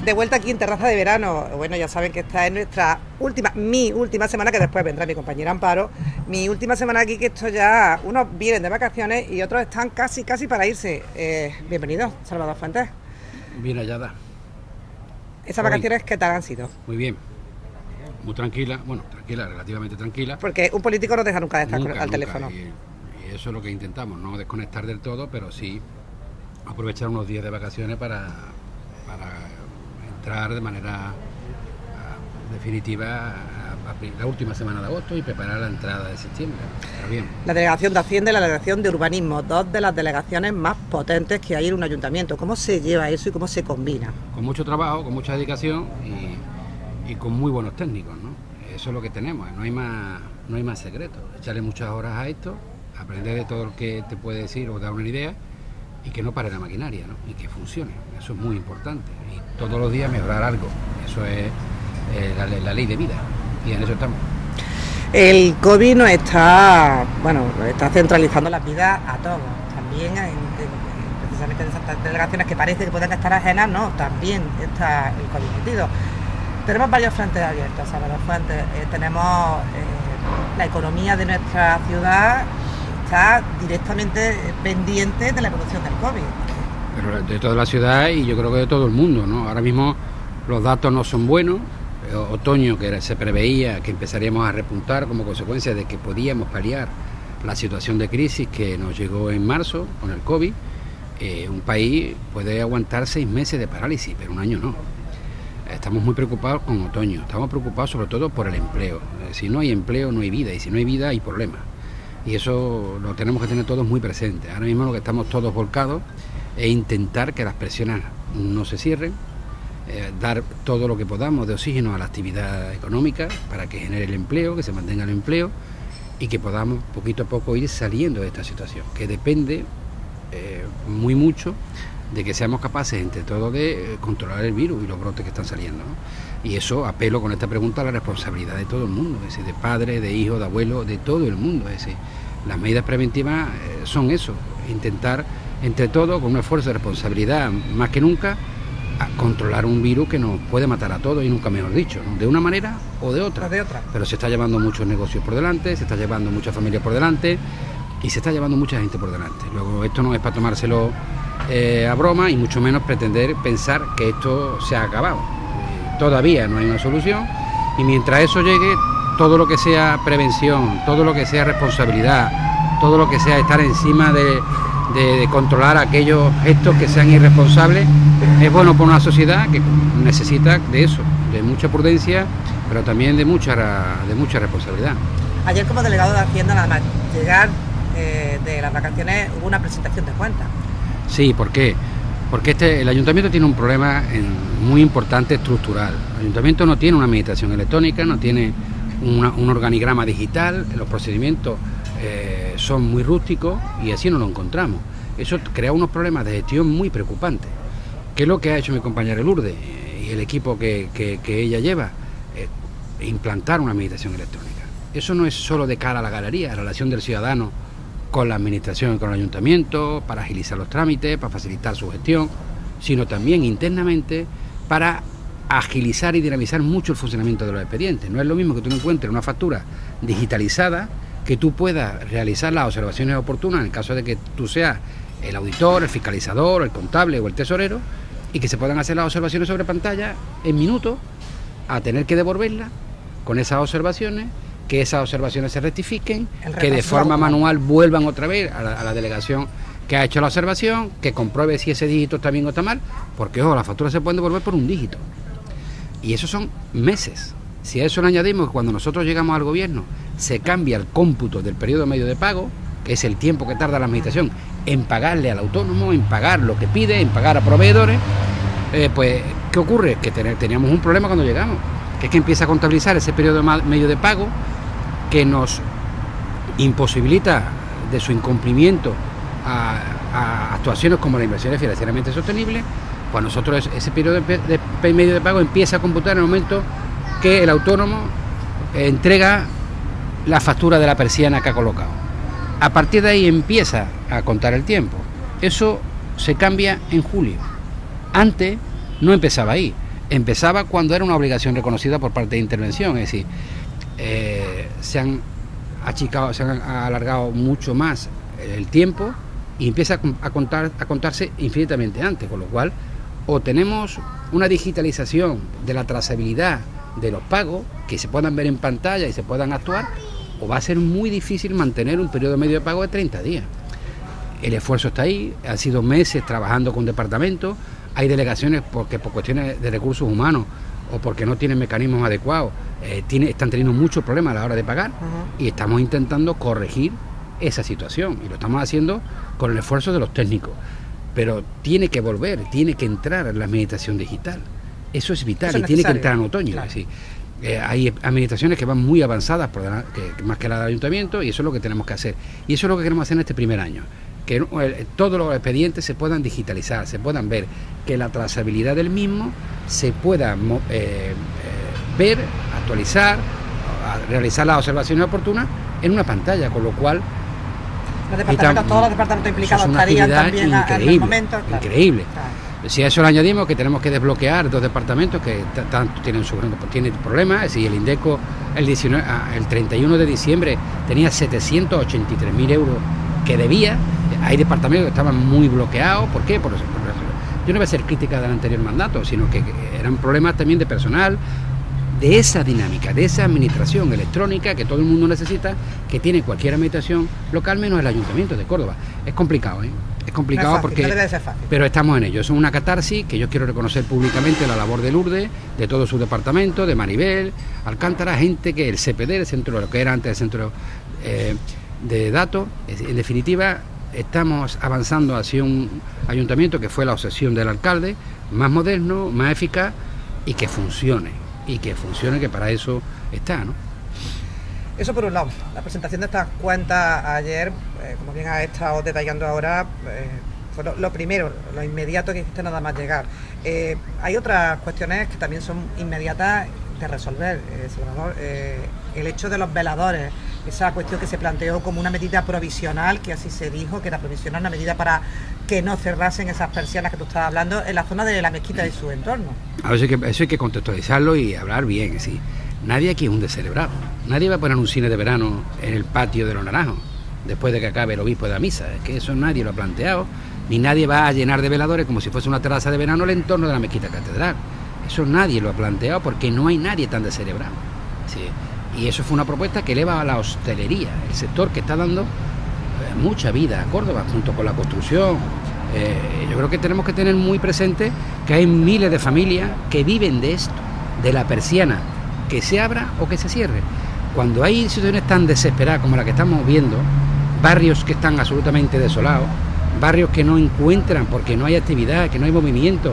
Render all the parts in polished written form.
de vuelta aquí en Terraza de Verano. Bueno, ya saben que esta es mi última semana, que después vendrá mi compañera Amparo. Mi última semana aquí, que esto ya, unos vienen de vacaciones y otros están casi para irse. Bienvenido, Salvador Fuentes. Bien hallada. ¿Esas vacaciones qué tal han sido? Muy bien. Muy tranquila, bueno, tranquila, relativamente tranquila. Porque un político no deja nunca de estar al nunca, teléfono. Y eso es lo que intentamos, no desconectar del todo, pero sí aprovechar unos días de vacaciones para entrar de manera definitiva a la última semana de agosto y preparar la entrada de septiembre. Pero bien. La delegación de Hacienda y la delegación de Urbanismo, dos de las delegaciones más potentes que hay en un ayuntamiento. ¿Cómo se lleva eso y cómo se combina? Con mucho trabajo, con mucha dedicación y con muy buenos técnicos, ¿no? Eso es lo que tenemos, no hay más secreto. Echarle muchas horas a esto, aprender de todo lo que te puede decir o dar una idea y que no pare la maquinaria, ¿no? Y que funcione. Eso es muy importante. Y todos los días mejorar algo. Eso es la ley de vida. Y en eso estamos. El COVID nos está centralizando la vida a todos. También precisamente en esas delegaciones que parece que pueden estar ajenas, no, también está el COVID metido. Tenemos varios frentes abiertos, Salvador Fuentes. Tenemos la economía de nuestra ciudad está directamente pendiente de la evolución del COVID. Pero de toda la ciudad y yo creo que de todo el mundo, ¿no? Ahora mismo los datos no son buenos. Otoño, que se preveía que empezaríamos a repuntar como consecuencia de que podíamos paliar la situación de crisis que nos llegó en marzo con el COVID. Un país puede aguantar 6 meses de parálisis, pero un año no. Estamos muy preocupados con otoño, estamos preocupados sobre todo por el empleo. Si no hay empleo no hay vida, y si no hay vida hay problemas. Y eso lo tenemos que tener todos muy presente. Ahora mismo lo que estamos todos volcados es intentar que las presiones no se cierren, dar todo lo que podamos de oxígeno a la actividad económica para que genere el empleo, que se mantenga el empleo y que podamos poquito a poco ir saliendo de esta situación, que depende muy mucho de que seamos capaces entre todos de controlar el virus y los brotes que están saliendo, ¿no? Y eso apelo con esta pregunta a la responsabilidad de todo el mundo, es decir, de padres, de hijos, de abuelos, de todo el mundo. Es decir, las medidas preventivas son eso, intentar entre todos, con un esfuerzo de responsabilidad más que nunca, a controlar un virus que nos puede matar a todos y nunca mejor dicho, ¿no? De una manera o de otra. Pero se está llevando muchos negocios por delante, se está llevando muchas familias por delante y se está llevando mucha gente por delante. Luego, esto no es para tomárselo a broma y mucho menos pretender pensar que esto se ha acabado. Todavía no hay una solución y mientras eso llegue, todo lo que sea prevención, todo lo que sea responsabilidad, todo lo que sea estar encima de controlar aquellos gestos que sean irresponsables, es bueno por una sociedad que necesita de eso, de mucha prudencia, pero también de mucha responsabilidad. Ayer, como delegado de Hacienda, nada más llegar de las vacaciones, hubo una presentación de cuentas. Sí, ¿por qué? Porque el ayuntamiento tiene un problema muy importante estructural. El ayuntamiento no tiene una administración electrónica, no tiene un organigrama digital, los procedimientos son muy rústicos y así no lo encontramos. Eso crea unos problemas de gestión muy preocupantes. ¿Qué es lo que ha hecho mi compañera Lourdes y el equipo que ella lleva? Implantar una administración electrónica. Eso no es solo de cara a la galería, la relación del ciudadano con la administración y con el ayuntamiento, para agilizar los trámites, para facilitar su gestión, sino también internamente para agilizar y dinamizar mucho el funcionamiento de los expedientes. No es lo mismo que tú encuentres una factura digitalizada, que tú puedas realizar las observaciones oportunas en el caso de que tú seas el auditor, el fiscalizador, el contable o el tesorero, y que se puedan hacer las observaciones sobre pantalla en minutos, a tener que devolverlas con esas observaciones, que esas observaciones se rectifiquen, que de forma manual vuelvan otra vez a la delegación que ha hecho la observación, que compruebe si ese dígito está bien o está mal, porque ojo, las facturas se pueden devolver por un dígito. Y eso son meses. Si a eso le añadimos que cuando nosotros llegamos al gobierno se cambia el cómputo del periodo medio de pago, que es el tiempo que tarda la administración en pagarle al autónomo, en pagar lo que pide, en pagar a proveedores, pues ¿qué ocurre? Que teníamos un problema cuando llegamos, que es que empieza a contabilizar ese periodo medio de pago que nos imposibilita de su incumplimiento a actuaciones como las inversiones financieramente sostenibles. Pues nosotros ese periodo de medio de pago empieza a computar en el momento que el autónomo entrega la factura de la persiana que ha colocado. A partir de ahí empieza a contar el tiempo. Eso se cambia en julio. Antes no empezaba ahí. empezaba cuando era una obligación reconocida por parte de intervención, es decir, se han achicado, se han alargado mucho más el tiempo y empieza a contarse infinitamente antes, con lo cual o tenemos una digitalización de la trazabilidad de los pagos que se puedan ver en pantalla y se puedan actuar, o va a ser muy difícil mantener un periodo medio de pago de 30 días. El esfuerzo está ahí, han sido meses trabajando con departamentos, hay delegaciones porque por cuestiones de recursos humanos o porque no tienen mecanismos adecuados, están teniendo muchos problemas a la hora de pagar, y estamos intentando corregir esa situación, y lo estamos haciendo con el esfuerzo de los técnicos, pero tiene que volver, tiene que entrar en la administración digital, eso es vital, y tiene que entrar en otoño, claro. Es decir, hay administraciones que van muy avanzadas más que la del ayuntamiento, y eso es lo que tenemos que hacer, y eso es lo que queremos hacer en este primer año, que todos los expedientes se puedan digitalizar, se puedan ver, que la trazabilidad del mismo se pueda ver, actualizar, realizar las observaciones oportunas en una pantalla, con lo cual todos los departamentos implicados estarían también en el momento. Claro. Increíble. Claro. Si a eso le añadimos que tenemos que desbloquear 2 departamentos que tienen problemas, es decir, el Indeco el 31 de diciembre tenía 783.000 euros que debía. Hay departamentos que estaban muy bloqueados. ¿Por qué? Yo no voy a ser crítica del anterior mandato, sino que eran problemas también de personal, de esa dinámica, de esa administración electrónica que todo el mundo necesita, que tiene cualquier administración local menos el Ayuntamiento de Córdoba. Es complicado, ¿eh? Es complicado, no es fácil, porque... No pero estamos en ello. Es una catarsis que yo quiero reconocer públicamente la labor de Lourdes, de todo su departamento, de Maribel, Alcántara, gente que el CPD, el centro, lo que era antes el centro de datos, en definitiva, estamos avanzando hacia un ayuntamiento que fue la obsesión del alcalde, más moderno, más eficaz y que funcione, que para eso está, ¿no? Eso por un lado. La presentación de estas cuentas ayer, como bien ha estado detallando ahora, fue lo primero, lo inmediato que hiciste nada más llegar. Hay otras cuestiones que también son inmediatas de resolver, Salvador. El hecho de los veladores, esa cuestión que se planteó como una medida provisional, que así se dijo, que era provisional, una medida para que no cerrasen esas persianas que tú estabas hablando en la zona de la mezquita y su entorno. A ver, eso hay que contextualizarlo y hablar bien, sí. Nadie aquí es un descerebrado. Nadie va a poner un cine de verano en el patio de los Naranjos después de que acabe el obispo de la misa. Es que eso nadie lo ha planteado, ni nadie va a llenar de veladores como si fuese una terraza de verano el entorno de la mezquita catedral. Eso nadie lo ha planteado porque no hay nadie tan descerebrado. Sí. Y eso fue una propuesta que eleva a la hostelería, el sector que está dando mucha vida a Córdoba, junto con la construcción. Yo creo que tenemos que tener muy presente que hay miles de familias que viven de esto, de la persiana, que se abra o que se cierre. Cuando hay situaciones tan desesperadas como la que estamos viendo, barrios que están absolutamente desolados, barrios que no encuentran porque no hay actividad, que no hay movimiento,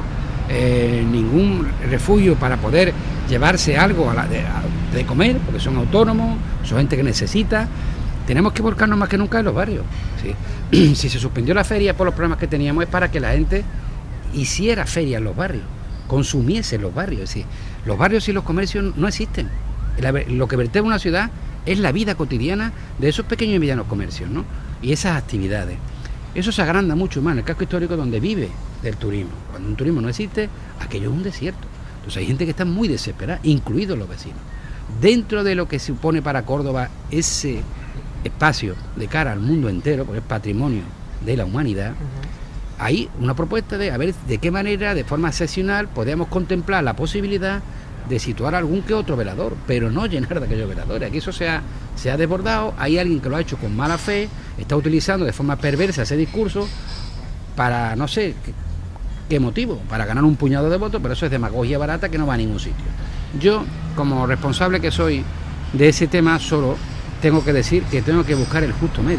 ningún refugio para poder llevarse algo de comer, porque son autónomos, son gente que necesita, tenemos que volcarnos más que nunca en los barrios. ¿Sí? Si se suspendió la feria por los problemas que teníamos, es para que la gente hiciera feria en los barrios, consumiese en los barrios. Es decir, los barrios y los comercios no existen. Lo que vertebra una ciudad es la vida cotidiana de esos pequeños y medianos comercios, ¿no? Y esas actividades. Eso se agranda mucho más en el casco histórico, donde vive del turismo. Cuando un turismo no existe, aquello es un desierto. Entonces hay gente que está muy desesperada, incluidos los vecinos. Dentro de lo que supone para Córdoba ese espacio de cara al mundo entero, porque es patrimonio de la humanidad, hay una propuesta de a ver de qué manera, de forma excepcional, podemos contemplar la posibilidad de situar algún que otro velador, pero no llenar de aquellos veladores. Aquí eso se ha desbordado, hay alguien que lo ha hecho con mala fe, está utilizando de forma perversa ese discurso para, no sé qué motivo, para ganar un puñado de votos, pero eso es demagogia barata que no va a ningún sitio. Yo, como responsable que soy de ese tema, solo tengo que decir que tengo que buscar el justo medio.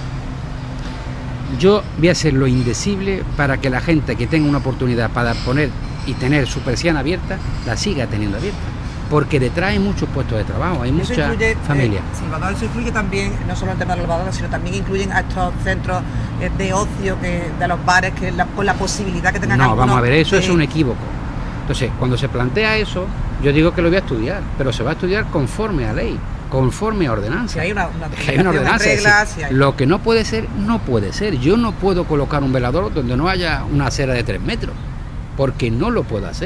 Yo voy a hacer lo indecible para que la gente que tenga una oportunidad para poner y tener su persiana abierta, la siga teniendo abierta. Porque detrás hay muchos puestos de trabajo, hay muchas familias. Salvador, eso incluye también, no solo el tema de los veladores, sino también incluyen a estos centros de ocio, de los bares, con la posibilidad que tengan. No, vamos a ver, eso es un equívoco. Entonces, cuando se plantea eso, yo digo que lo voy a estudiar, pero se va a estudiar conforme a ley, conforme a ordenanza. Si hay una ordenanza. Reglas, si hay... Lo que no puede ser, no puede ser. Yo no puedo colocar un velador donde no haya una acera de 3 metros, porque no lo puedo hacer.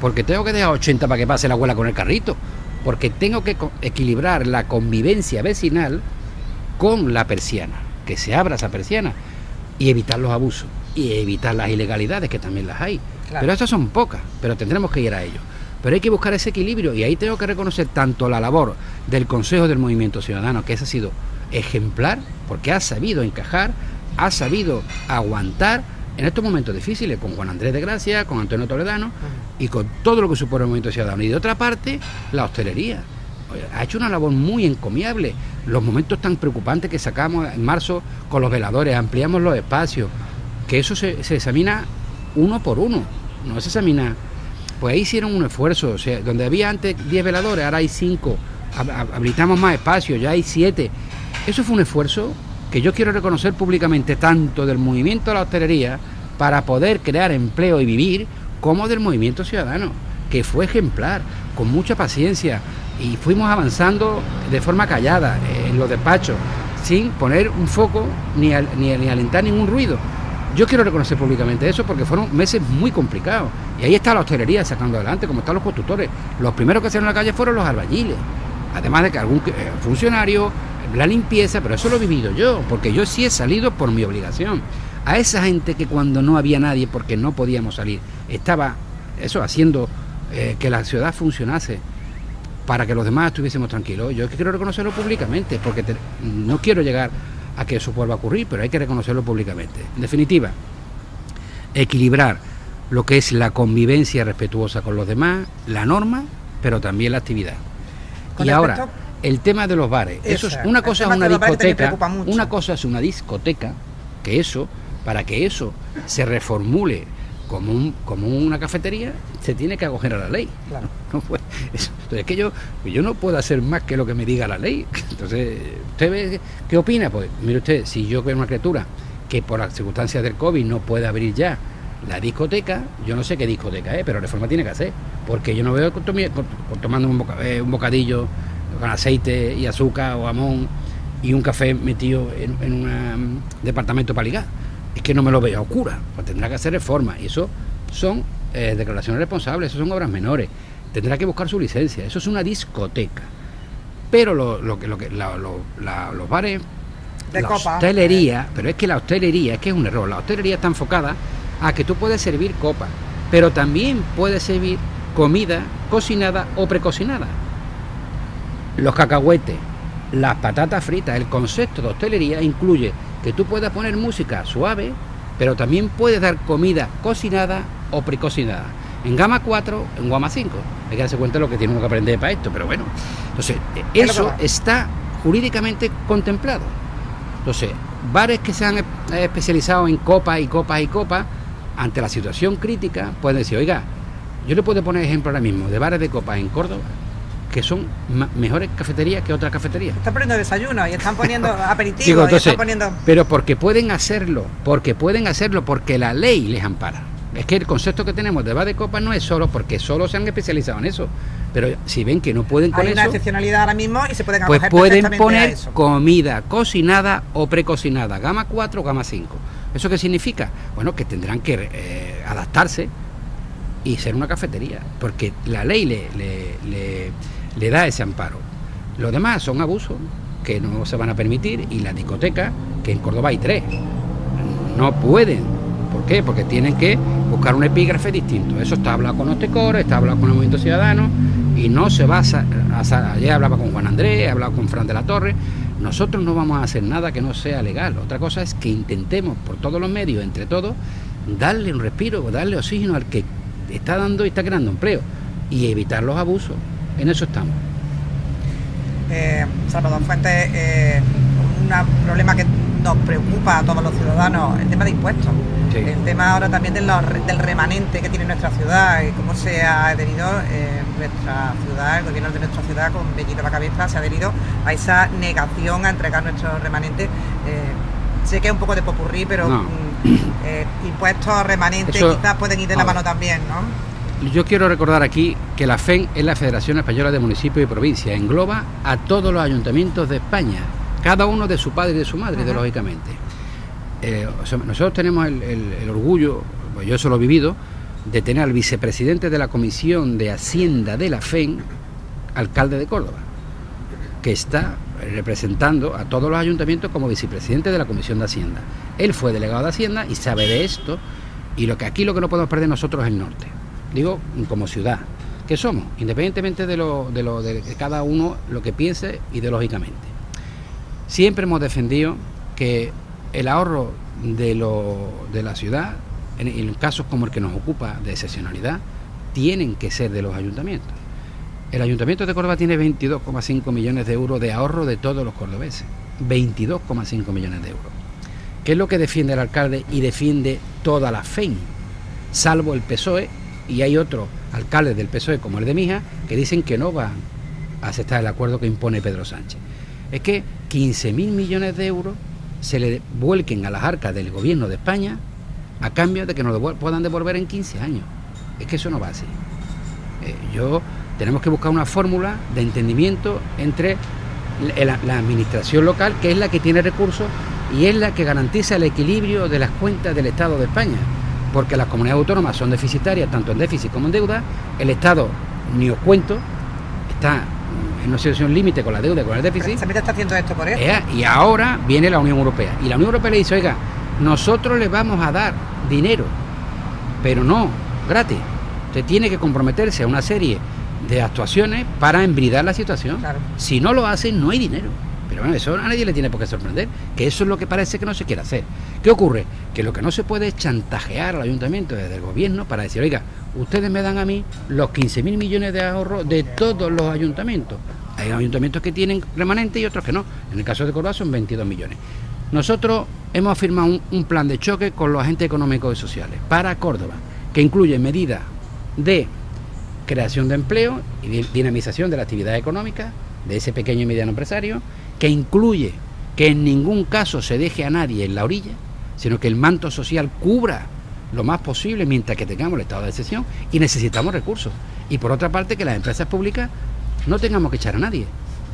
porque tengo que dejar 80 para que pase la abuela con el carrito, porque tengo que equilibrar la convivencia vecinal con la persiana, que se abra esa persiana y evitar los abusos y evitar las ilegalidades, que también las hay. Claro. Pero esas son pocas, pero tendremos que ir a ello. Pero hay que buscar ese equilibrio, y ahí tengo que reconocer tanto la labor del Consejo del Movimiento Ciudadano, que esa ha sido ejemplar, porque ha sabido encajar, ha sabido aguantar en estos momentos difíciles, con Juan Andrés de Gracia, con Antonio Toledano y con todo lo que supone el Movimiento Ciudadano. Y de otra parte, la hostelería ha hecho una labor muy encomiable. Los momentos tan preocupantes que sacamos en marzo con los veladores, ampliamos los espacios, que eso se examina uno por uno, no se examina. Pues ahí hicieron un esfuerzo, o sea, donde había antes 10 veladores, ahora hay 5, habilitamos más espacios, ya hay 7. Eso fue un esfuerzo que yo quiero reconocer públicamente, tanto del movimiento de la hostelería para poder crear empleo y vivir, como del movimiento ciudadano, que fue ejemplar, con mucha paciencia, y fuimos avanzando de forma callada en los despachos, sin poner un foco ni alentar ningún ruido. Yo quiero reconocer públicamente eso, porque fueron meses muy complicados, y ahí está la hostelería sacando adelante, como están los constructores. Los primeros que salieron a la calle fueron los albañiles, además de que algún funcionario, la limpieza, pero eso lo he vivido yo, porque yo sí he salido por mi obligación. A esa gente que cuando no había nadie, porque no podíamos salir, estaba eso haciendo que la ciudad funcionase para que los demás estuviésemos tranquilos. Yo quiero reconocerlo públicamente, porque no quiero llegar a que eso vuelva a ocurrir, pero hay que reconocerlo públicamente. En definitiva, equilibrar lo que es la convivencia respetuosa con los demás, la norma, pero también la actividad. Y ahora, el tema de los bares, eso es una cosa, es una discoteca, una cosa es una discoteca, que eso, para que eso se reformule como una cafetería, se tiene que acoger a la ley. Claro. No puede, eso. Entonces, es que yo no puedo hacer más que lo que me diga la ley. Entonces, ¿usted ve qué opina? Pues mire usted, si yo veo una criatura que por las circunstancias del COVID no puede abrir ya la discoteca, yo no sé qué discoteca es, pero reforma tiene que hacer, porque yo no veo tomando un bocadillo con aceite y azúcar o jamón y un café metido en un departamento para ligar. Es que no me lo veo a oscura, pues tendrá que hacer reforma, y eso son declaraciones responsables, eso son obras menores, tendrá que buscar su licencia, eso es una discoteca. Pero los bares, de la copa, hostelería, pero es que la hostelería, es que es un error, la hostelería está enfocada a que tú puedes servir copas, pero también puedes servir comida cocinada o precocinada. Los cacahuetes, las patatas fritas, el concepto de hostelería incluye que tú puedas poner música suave, pero también puedes dar comida cocinada o precocinada. En gama 4, en gama 5. Hay que darse cuenta de lo que tiene uno que aprender para esto, pero bueno. Entonces, eso está jurídicamente contemplado. Entonces, bares que se han especializado en copas y copas y copas, ante la situación crítica, pueden decir, oiga, yo le puedo poner ejemplo ahora mismo de bares de copas en Córdoba, que son mejores cafeterías que otras cafeterías. Están poniendo desayuno y están poniendo aperitivos. Digo, entonces, y están poniendo... Pero porque pueden hacerlo, porque la ley les ampara. Es que el concepto que tenemos de bar de copas no es solo porque solo se han especializado en eso, pero si ven que no pueden con eso... Hay una excepcionalidad ahora mismo y se pueden pues acoger pueden poner comida cocinada o precocinada, gama 4 o gama 5. ¿Eso qué significa? Bueno, que tendrán que adaptarse y ser una cafetería, porque la ley le da ese amparo. Los demás son abusos que no se van a permitir, y la discoteca, que en Córdoba hay 3, no pueden. ¿Por qué? Porque tienen que buscar un epígrafe distinto. Eso está hablado con Ostecor, está hablado con el Movimiento Ciudadano, y no se va a ayer hablaba con Juan Andrés, he hablado con Fran de la Torre. Nosotros no vamos a hacer nada que no sea legal. Otra cosa es que intentemos por todos los medios, entre todos, darle un respiro, darle oxígeno al que está dando y está creando empleo, y evitar los abusos. En eso estamos. Salvador Fuentes, un problema que nos preocupa a todos los ciudadanos, el tema de impuestos. Sí. El tema ahora también del remanente que tiene nuestra ciudad, y cómo se ha adherido nuestra ciudad, el gobierno de nuestra ciudad, con Bellito a la cabeza, se ha adherido a esa negación a entregar nuestros remanentes. Sé que es un poco de popurrí, pero no. Impuestos, remanentes, eso, quizás pueden ir de la mano también, ¿no? Yo quiero recordar aquí que la FEN es la Federación Española de Municipios y Provincias, engloba a todos los ayuntamientos de España, cada uno de su padre y de su madre, ideológicamente. Nosotros tenemos el orgullo, pues yo eso lo he vivido, de tener al vicepresidente de la Comisión de Hacienda de la FEN, alcalde de Córdoba, que está representando a todos los ayuntamientos como vicepresidente de la Comisión de Hacienda. Él fue delegado de Hacienda y sabe de esto, y lo que no podemos perder nosotros es el norte. Digo, como ciudad, que somos, independientemente de cada uno lo que piense ideológicamente. Siempre hemos defendido que el ahorro de la ciudad, en casos como el que nos ocupa de excepcionalidad, tienen que ser de los ayuntamientos. El Ayuntamiento de Córdoba tiene 22,5 millones de euros de ahorro de todos los cordobeses. 22,5 millones de euros. ¿Qué es lo que defiende el alcalde y defiende toda la FEN? Salvo el PSOE, y hay otros alcaldes del PSOE, como el de Mija, que dicen que no van a aceptar el acuerdo que impone Pedro Sánchez. Es que 15.000 millones de euros se le vuelquen a las arcas del gobierno de España a cambio de que nos lo puedan devolver en 15 años. Es que eso no va así. Tenemos que buscar una fórmula de entendimiento entre la administración local, que es la que tiene recursos y es la que garantiza el equilibrio de las cuentas del Estado de España, porque las comunidades autónomas son deficitarias tanto en déficit como en deuda. El Estado, ni os cuento, está en una situación límite con la deuda y con el déficit. ¿Se está haciendo esto por eso? Y ahora viene la Unión Europea, y la Unión Europea le dice: oiga, nosotros le vamos a dar dinero, pero no gratis. Usted tiene que comprometerse a una serie de actuaciones para embridar la situación. Claro. Si no lo hacen, no hay dinero. Pero bueno, eso a nadie le tiene por qué sorprender, que eso es lo que parece que no se quiere hacer. ¿Qué ocurre? Que lo que no se puede es chantajear al ayuntamiento desde el gobierno para decir: oiga, ustedes me dan a mí los 15.000 millones de ahorro de todos los ayuntamientos. Hay ayuntamientos que tienen remanente y otros que no. En el caso de Córdoba son 22 millones. Nosotros hemos firmado un plan de choque con los agentes económicos y sociales para Córdoba, que incluye medidas de creación de empleo y dinamización de la actividad económica de ese pequeño y mediano empresario, que incluye que en ningún caso se deje a nadie en la orilla, sino que el manto social cubra lo más posible mientras que tengamos el estado de excepción, y necesitamos recursos. Y por otra parte, que las empresas públicas no tengamos que echar a nadie.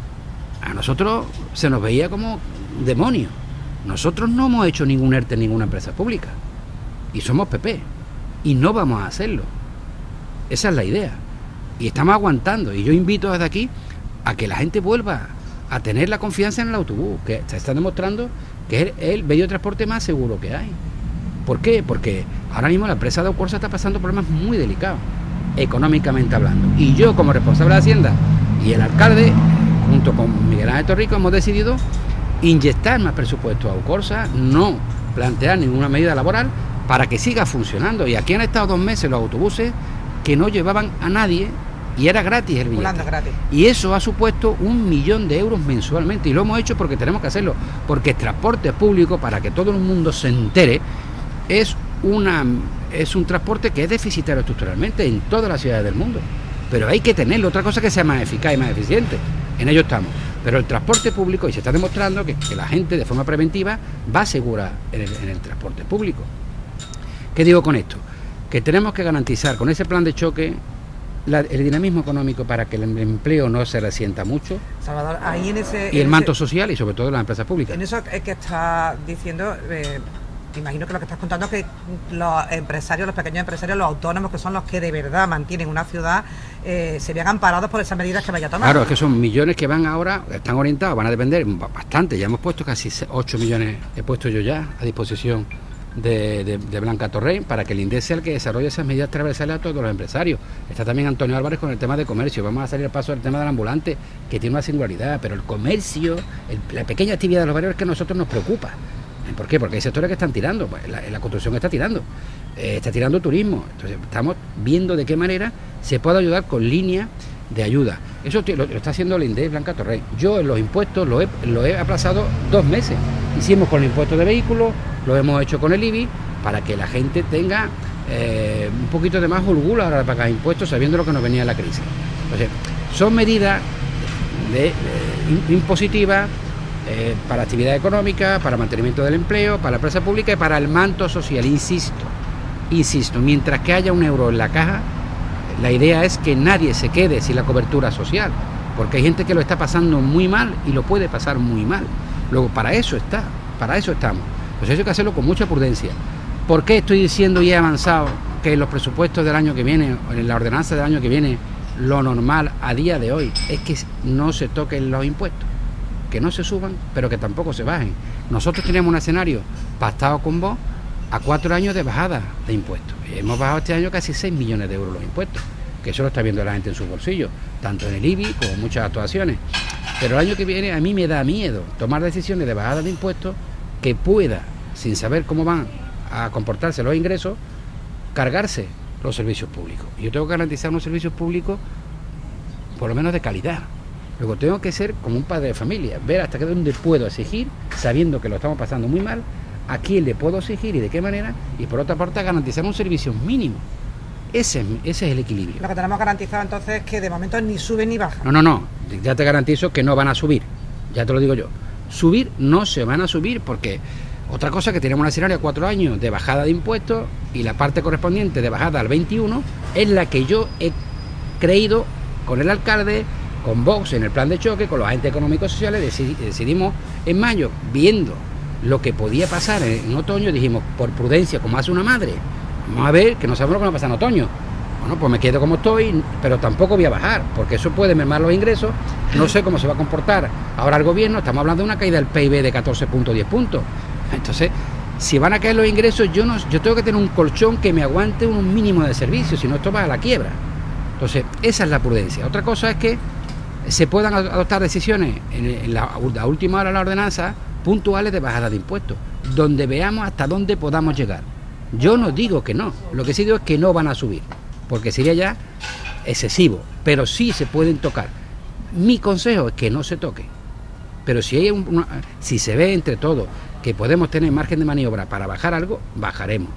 A nosotros se nos veía como demonios. Nosotros no hemos hecho ningún ERTE en ninguna empresa pública, y somos PP, y no vamos a hacerlo. Esa es la idea, y estamos aguantando, y yo invito desde aquí a que la gente vuelva a tener la confianza en el autobús, que se está demostrando que es el medio de transporte más seguro que hay. ¿Por qué? Porque ahora mismo la empresa de Ocorsa está pasando problemas muy delicados, económicamente hablando, y yo, como responsable de Hacienda y el alcalde, junto con Miguel Ángel Torrico, hemos decidido inyectar más presupuesto a Ocorsa, no plantear ninguna medida laboral para que siga funcionando. Y aquí han estado 2 meses los autobuses que no llevaban a nadie y era gratis el billete. Gratis. Y eso ha supuesto 1 millón de euros mensualmente, y lo hemos hecho porque tenemos que hacerlo, porque el transporte público, para que todo el mundo se entere, es un transporte que es deficitario estructuralmente en todas las ciudades del mundo, pero hay que tenerlo. Otra cosa que sea más eficaz y más eficiente, en ello estamos. Pero el transporte público, y se está demostrando que la gente de forma preventiva va segura en el transporte público. ¿Qué digo con esto? Que tenemos que garantizar con ese plan de choque el dinamismo económico para que el empleo no se resienta mucho, Salvador, ahí y el manto social, y sobre todo en las empresas públicas. En eso es que está diciendo, imagino que lo que estás contando es que los empresarios, los pequeños empresarios, los autónomos, que son los que de verdad mantienen una ciudad, se vean amparados por esas medidas que vaya a tomar. Claro, es que son millones que van ahora, están orientados, van a depender bastante. Ya hemos puesto casi 8 millones, he puesto yo ya a disposición de Blanca Torrent, para que el INDEC sea el que desarrolle esas medidas transversales a todos los empresarios. Está también Antonio Álvarez con el tema de comercio. Vamos a salir al paso del tema del ambulante, que tiene una singularidad, pero el comercio, la pequeña actividad de los barrios, es que a nosotros nos preocupa. ¿Por qué? Porque hay sectores que están tirando, pues la construcción está tirando turismo. Entonces estamos viendo de qué manera se puede ayudar con líneas de ayuda. Eso lo está haciendo el INDEC, Blanca Torrent. Yo en los impuestos lo he aplazado 2 meses. Hicimos con el impuesto de vehículos, lo hemos hecho con el IBI, para que la gente tenga un poquito de más holgura a la hora de pagar impuestos, sabiendo lo que nos venía la crisis. Entonces, son medidas impositivas para actividad económica, para mantenimiento del empleo, para la empresa pública y para el manto social. Insisto, mientras que haya 1 euro en la caja, la idea es que nadie se quede sin la cobertura social, porque hay gente que lo está pasando muy mal y lo puede pasar muy mal. Luego, para eso estamos. Pues eso hay que hacerlo con mucha prudencia. ¿Por qué estoy diciendo y he avanzado que que en los presupuestos del año que viene, o en la ordenanza del año que viene, lo normal a día de hoy es que no se toquen los impuestos, que no se suban, pero que tampoco se bajen. Nosotros tenemos un escenario pactado con vos a 4 años de bajada de impuestos. Hemos bajado este año casi 6 millones de euros los impuestos, que eso lo está viendo la gente en sus bolsillos, tanto en el IBI como en muchas actuaciones. Pero el año que viene a mí me da miedo tomar decisiones de bajada de impuestos que pueda, sin saber cómo van a comportarse los ingresos, cargarse los servicios públicos. Yo tengo que garantizar unos servicios públicos por lo menos de calidad. Luego tengo que ser como un padre de familia, ver hasta dónde puedo exigir, sabiendo que lo estamos pasando muy mal, a quién le puedo exigir y de qué manera, y por otra parte garantizar un servicio mínimo. Ese es el equilibrio. Lo que tenemos garantizado entonces es que de momento ni sube ni baja. No, ya te garantizo que no van a subir, ya te lo digo yo. Subir no se van a subir porque otra cosa que tenemos un escenario a 4 años de bajada de impuestos y la parte correspondiente de bajada al 21 es la que yo he creído con el alcalde, con Vox en el plan de choque, con los agentes económicos y sociales, decidimos en mayo, viendo lo que podía pasar en otoño, dijimos, por prudencia, como hace una madre, vamos a ver, que no sabemos lo que va a pasar en otoño. Bueno, pues me quedo como estoy, pero tampoco voy a bajar, porque eso puede mermar los ingresos, no sé cómo se va a comportar ahora el gobierno, estamos hablando de una caída del PIB de 14.10 puntos. Entonces, si van a caer los ingresos, yo tengo que tener un colchón que me aguante un mínimo de servicios, si no esto va a la quiebra. Entonces, esa es la prudencia. Otra cosa es que se puedan adoptar decisiones en la última hora de la ordenanza puntuales de bajada de impuestos, donde veamos hasta dónde podamos llegar. Yo no digo que no, lo que sí digo es que no van a subir, porque sería ya excesivo, pero sí se pueden tocar. Mi consejo es que no se toque, pero si se ve entre todos que podemos tener margen de maniobra para bajar algo, bajaremos,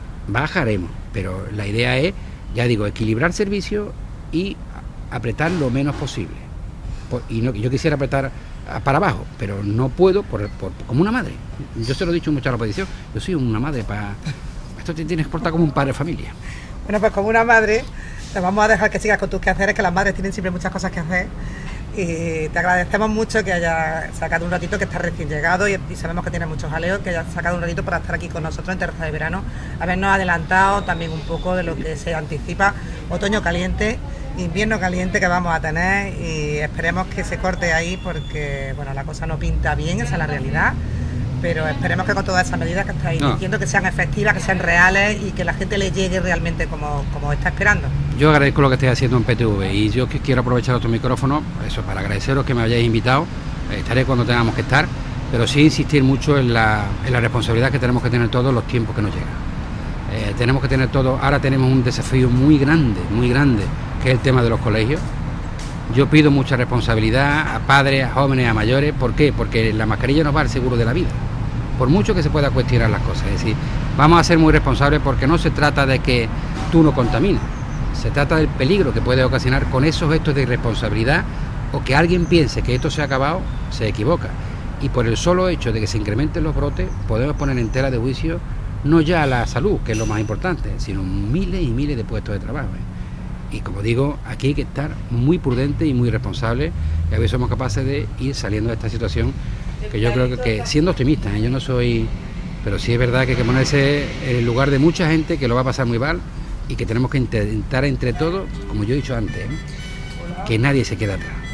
pero la idea es, ya digo, equilibrar servicios y apretar lo menos posible. Yo quisiera apretar para abajo, pero no puedo como una madre. Yo se lo he dicho mucho a la oposición, yo soy una madre esto te tienes que portar como un padre de familia. Bueno, pues como una madre, te vamos a dejar que sigas con tus quehaceres, que las madres tienen siempre muchas cosas que hacer. Y te agradecemos mucho que hayas sacado un ratito, que estás recién llegado y sabemos que tienes muchos jaleos, que hayas sacado un ratito para estar aquí con nosotros en Terraza de Verano, habernos adelantado también un poco de lo que se anticipa otoño caliente, invierno caliente que vamos a tener, y esperemos que se corte ahí porque bueno, la cosa no pinta bien, esa es la realidad, pero esperemos que con todas esas medidas que estáis diciendo que sean efectivas, que sean reales y que la gente le llegue realmente como está esperando. Yo agradezco lo que estáis haciendo en PTV y yo quiero aprovechar otro micrófono eso, para agradeceros que me hayáis invitado. Estaré cuando tengamos que estar, pero sí insistir mucho en la responsabilidad que tenemos que tener todos los tiempos que nos llegan. Tenemos que tener todo. Ahora tenemos un desafío muy grande, que es el tema de los colegios. Yo pido mucha responsabilidad a padres, a jóvenes, a mayores. ¿Por qué? Porque la mascarilla nos va al seguro de la vida, por mucho que se pueda cuestionar las cosas. Es decir, vamos a ser muy responsables porque no se trata de que tú no contamines, se trata del peligro que puede ocasionar con esos gestos de irresponsabilidad, o que alguien piense que esto se ha acabado, se equivoca. Y por el solo hecho de que se incrementen los brotes, podemos poner en tela de juicio no ya la salud, que es lo más importante, sino miles y miles de puestos de trabajo. Y como digo, aquí hay que estar muy prudentes y muy responsables, y a ver si somos capaces de ir saliendo de esta situación, que yo creo que siendo optimista, yo no soy, pero sí es verdad que hay que ponerse en el lugar de mucha gente que lo va a pasar muy mal y que tenemos que intentar entre todos, como yo he dicho antes, que nadie se quede atrás.